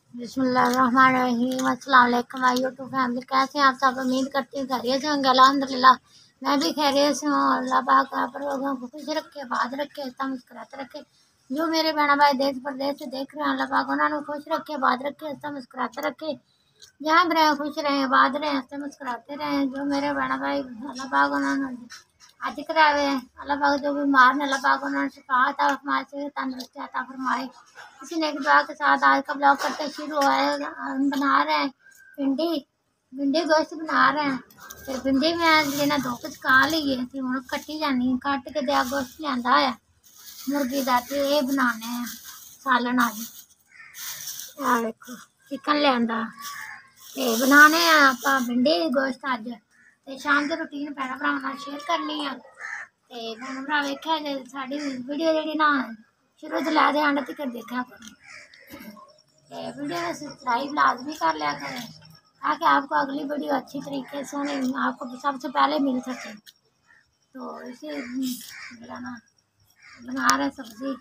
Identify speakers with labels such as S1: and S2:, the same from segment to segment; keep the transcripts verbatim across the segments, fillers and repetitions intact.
S1: बिस्मिल्लाहिर्रहमानिर्रहीम। अस्सलाम वालेकुम माय यूट्यूब फैमिली, कैसे हैं आप सब? उम्मीद करती हूँ खैरियत से होंगे। अल्हम्दुलिल्लाह मैं भी खैरियत से हूँ। अल्लाह पाक आप लोगों को खुश रखे, बात रखे, हंसता मुस्कुराते रखे। जो मेरे बहना भाई देश प्रदेश से देख रहे हैं, अल्लाह पाक उन्होंने खुश रखे, बात रखे, हंसता मुस्कुराते रखे। जहाँ भी रहें खुश रहें, बात रहें, हंसते मुस्कुराते रहें। जो मेरे बहना भाई अल्लाह पाक उन्होंने आज करावे अल्लाह पाक, जो बीमार ने अल्लाह पाक उन्होंने शिफा अता फरमाए, से तंदुरुस्ती अता फरमाए। इसी ने दुआ के साथ आज का ब्लॉग करते शुरू हुआ है। हम बना रहे हैं भिंडी भिंडी गोश्त बना रहे हैं। फिर भिंडी में लेना दो कुछ का लीए थी हूँ कट्टी जानी, कट के दिया गोश्त लिया है मुर्गी का, तो ये बनाने हैं सालन। अज आ देखो चिकन लिया, ते बनाने आप भिंडी गोश्त अज। ते शाम की रूटीन भैन भरावां नाल शेयर करनी है। ते भैन भरा वेख्या जे साडी वीडियो जेहड़ी ना शुरू तो लैके एंड तक देखा करो। ते वीडियो में सब्सक्राइब लाजमी कर लिया करें, ताकि आपको अगली वीडियो अच्छी तरीके से आपको सबसे पहले मिल सके। तो इसे ना बना रहे सब्जी,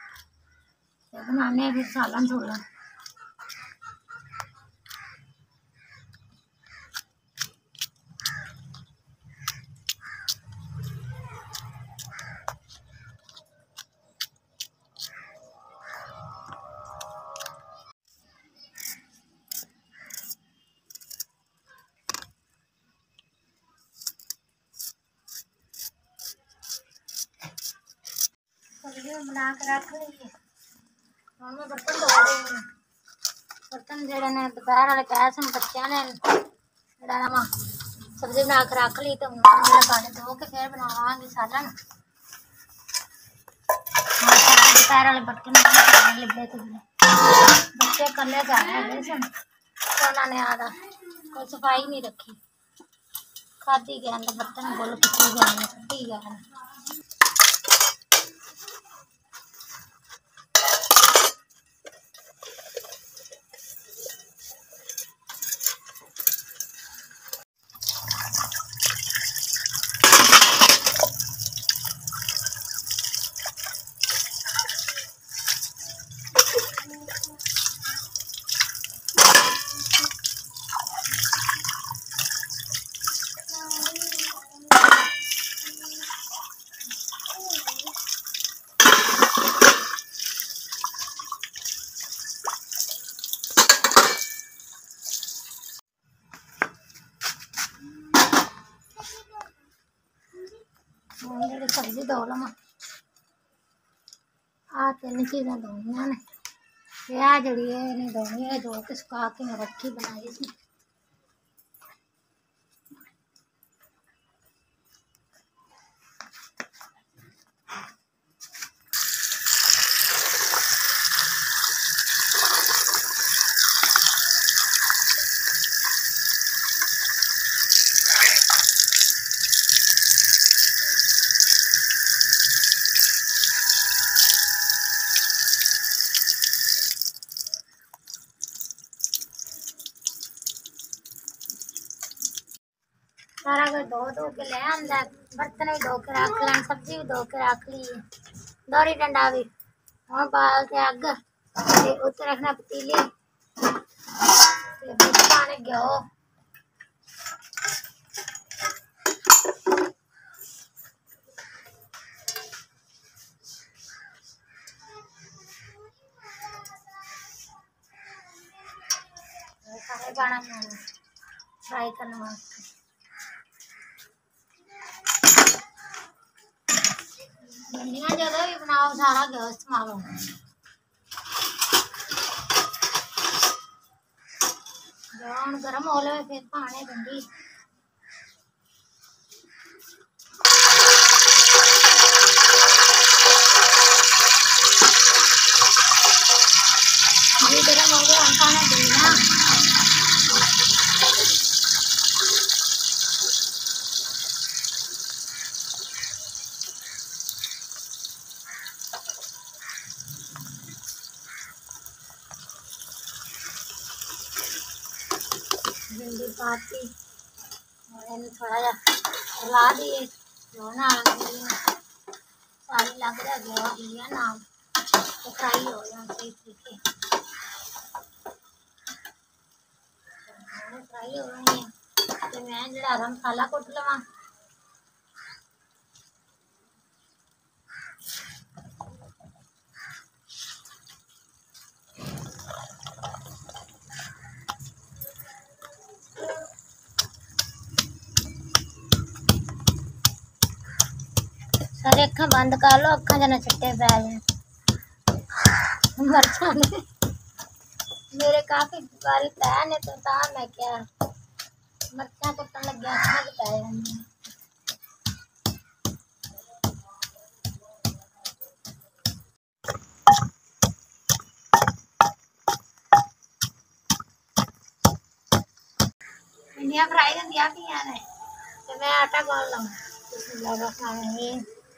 S1: बनाने फिर सालन सोलन। सब्जी बना के रख लीजिए। हम मैं बर्तन धो रही हूँ। बर्तन जोड़े ने दोपहर वाले गैस में बच्चों ने जरा सब्जी बना के रख ली, तो पानी धो के फिर बनावांगे सालन। दोपहर वाले बर्तन लिबे थे बच्चे कले जा रहे सन, तो उन्होंने आधा कोई सफाई नहीं रखी, खाधी गया बर्तन गोल की गए कटी गए। सब्जी धो लव, आ तीन चीज़ें धोनिया ने, आ जी नहीं धोनी है, धो के सुखा के मैं रखी बनाई इसमें। सारा कुछ धो धो के ले आंदा, बर्तन भी धो के रख लें, सब्जी भी धो के रख ली, दौड़ी डंडा भी और बाल के अग उत्ते रखना पतीली, पाने घ्यो सारे पाना फ्राई करने वास्ते। भिंडियां जगह भी बनाओ सारा घ्यो इस्तेमाल होना, घ्यो गर्म हो ले फिर पाने भिंडी। गर्म हो गया हम पाने भिंडियां। भिंडी पाती और थोड़ा जा हिला दिए, घ्यो ना सारी लग रहा घ्यो दिया ना तो फ्राई हो जाए सही तरीके। फ्राई हो गई है तो मैं जड़ा हरा मसाला कुट लवा। सारे अखा बंद कर लो, अखा जना छिट्टे पै जाए मरचा ने मेरे काफी बारी पै ने तो ता मैं क्या मरचा कुटन लग्या अखा च पै जांदी। भिंडियां फ्राई होंदियां पियां ने ते मैं आटा गुन लवां। बिस्मिल्लाह रहमान रहीम।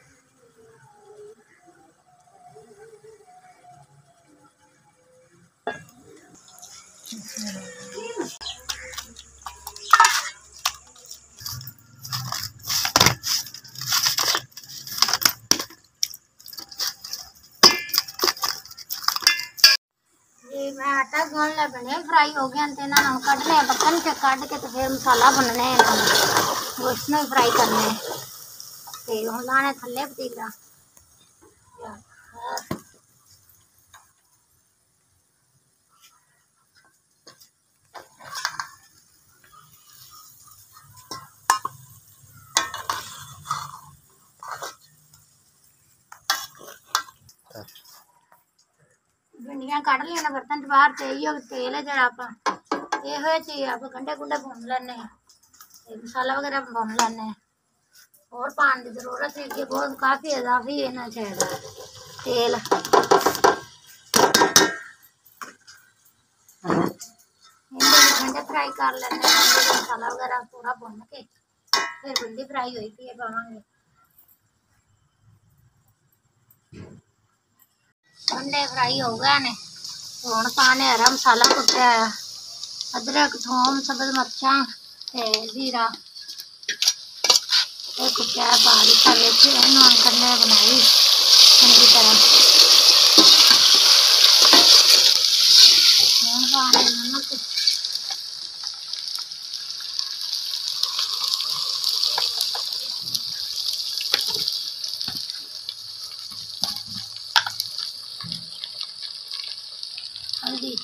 S1: मैं आटा गूंद लिया, बने फ्राई हो गया ते ना कढ़ने बर्तन च कढ़ के तो फिर मसाला भुनने गोश्त में फ्राई करने ते हुण लाने थल्ले पतीला। भिंडियां कढ़ लिया बर्तन च बाहर ते इहो तेल है जड़ा आप इहो च आप गंढे गुंढे भुन लैने मसाला वगैरह भुन लैने और पानी की जरूरत नहीं कि बहुत काफ़ी इजाफी इन्ना चाहिए तेल। गंढे फ्राई कर लेने मसाला वगैरह पूरा भुन के फिर भिंडी फ्राई हुई थी पावांगे। गंढे फ्राई हो गए ने हुण पाने हरा मसाला कुटिया अदरक थोम सब्ज मिर्चा ते जीरा कुटिया पा दिता बिच इन्हूं कन्ने बनाई चंगी तरह। हुण पाने नमक हल्दी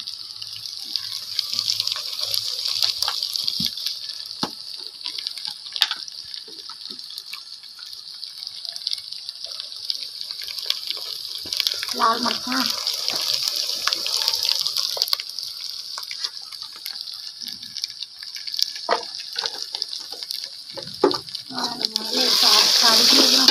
S1: लाल मिर्चा सारी चीज़ें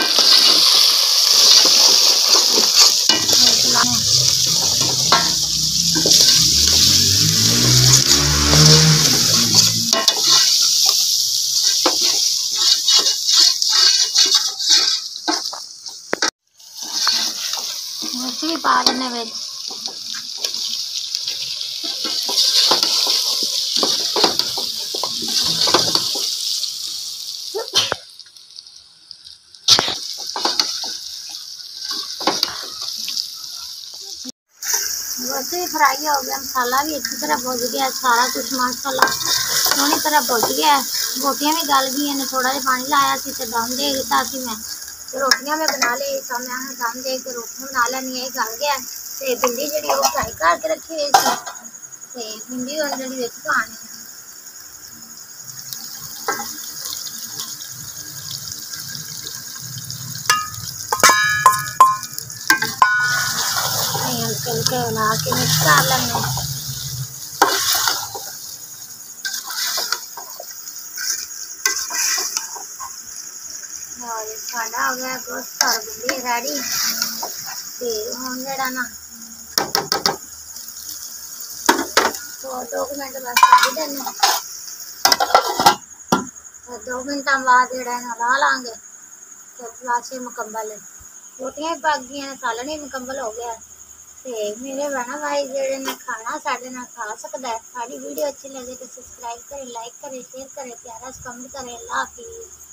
S1: मिर्च भी पा देने बिच। वैसे भी फ्राई हो गया मसाला भी अच्छी तरह भुज गया सारा कुछ मसाला सोहनी तरह भुज गया। रोटियां भी गल गई ने थोड़ा जिहा पानी लाया सी ते दम दे दिता सी मैं तो रोटियां मैं बना ली तो मैं दम दे के रोटियां बना लैनी है गल गया ते भिंडी जिहड़ी ओह फ्राई करके रखी हुई सी ते भिंडी हुण जिहड़ी विच पानी हल्के हल्के हिला के मिक्स कर लेंगे। साडा हो गया गोश्त और भिंडी रेडी ते हुण जेड़ा ना तो दो मिनट बस कढ़ी देने दो मिनट बाद जेड़ा ना ला लांगे तो लाशे मुकम्मल है। रोटियां भी पक गई सालन भी मुकम्मल हो गया ते मेरे बहना भाई जेड़े ने खाना साडे नाल खा सकदा है। साडी वीडियो अच्छी लगे तो सब्सक्राइब करें, लाइक करें, शेयर करें, प्यारा कमेंट करें। अल्लाह हाफिज़।